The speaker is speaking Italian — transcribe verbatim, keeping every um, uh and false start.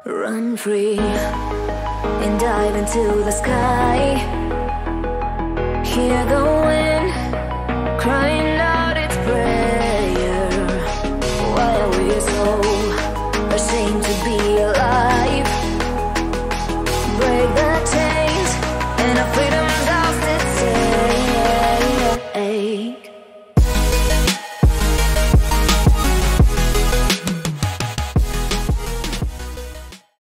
Run free and dive into the sky. Hear the wind crying